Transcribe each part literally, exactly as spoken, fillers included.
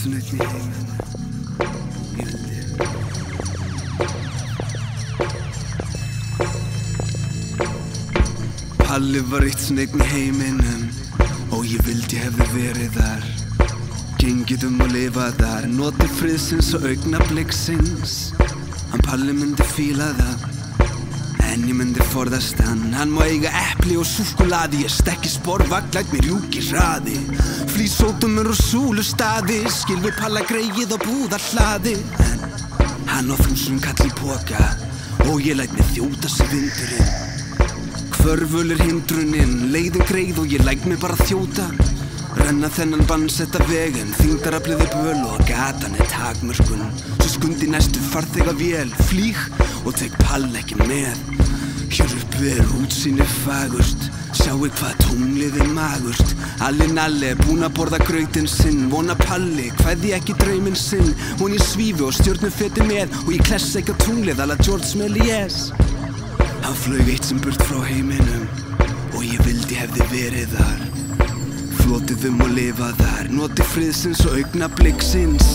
sem einn í heiminum. Ég vildi. Palli var eitt sem einn í heiminum og ég vildi hefði verið þar. Gengið um að lifa þar, notið friðsins og augnabliksins. Hann Palli myndi fíla það, en ég myndi forðast hann. Hann má eiga epli og súkkulaði, ég stekki sporvagn, læt mér rjúki hraði. Flísótumur og súlustaði, skil við Palla greið og búðarhlaði. En hann á þúsund kall í poka og ég læt mér þjóta sig vindurinn. Hvörful er hindrunin, leiðin greið og ég læt mér bara þjóta. Renna þennan bannsetta veginn, þyngdaraflið er böl og gatan er takmörkun. Svo skundi næstu farþega vél, flýg og tek Pall ekki með. Hér uppi er útsýnið fagurt, sjáu hvað tunglið er magurt. Alli nalli er búinn að borða grautinn sinn, vona Palli kveði ekki drauminn sinn. Von ég svífi og stjörnum feti með og ég klessa ekki á tunglið alla George Méliès. Hann flaug eitt sem burt frá heiminum og ég vildi hefði verið þar. Flotið um að lifa þar, notið friðsins og augnabliksins.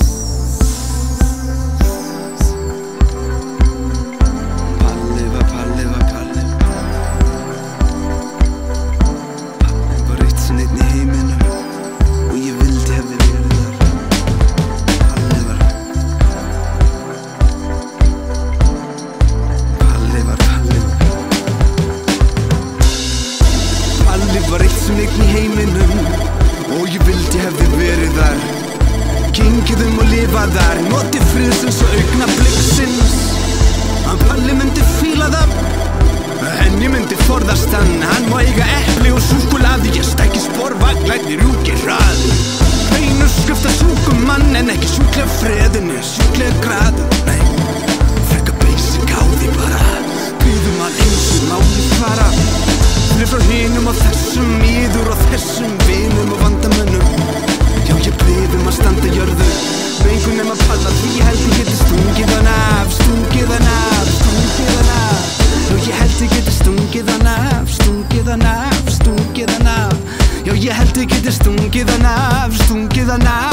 Palli var, Palli var, Palli. Palli var eitt sem einn í heiminum og ég vildi hefði verið þar. Palli var. Palli var, Palli var. Palli var eitt sem einn í heiminum og ég vildi hefði verið þar. Gengið um að lifa þar, notið friðsins og augnabliksins. Hann Palli myndi fíla það, en ég myndi forðast hann. Hann má eiga epli og súkkulaði, ég stekki sporvagn, læt mér rjúki hraði. Beinu skrifta sjúkum mann en ekki sjúklega freðinu, sjúklega graðu. Nei, frekka basic á því bara, býðum að eins og máli fara. Fyrir frá hinum og þessum, íður og þessum, vinum og vandamönnum. Já, ég byrðum að standa jörðu með einhvern nema Palla, því ég held ég geti stungið hann af, stungið hann af, stungið hann af. Já, ég held ég geti stungið hann af, stungið hann af, stungið hann af. Já, ég held ég geti stungið hann af, stungið hann af.